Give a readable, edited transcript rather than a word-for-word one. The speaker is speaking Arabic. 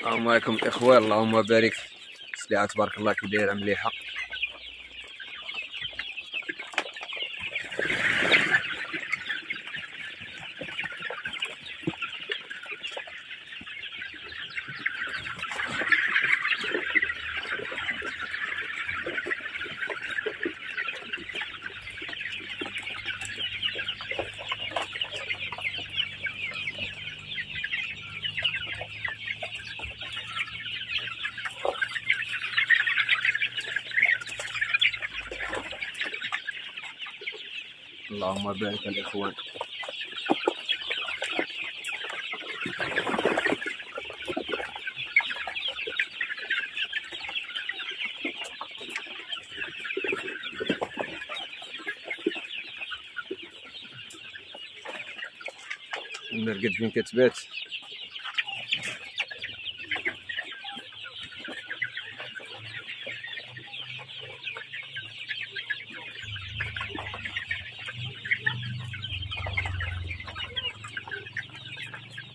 السلام عليكم الاخوان، اللهم بارك. السلعه تبارك الله كي دايره مليحه. اللهم بارك الاخوان. المرقد فين كتبات؟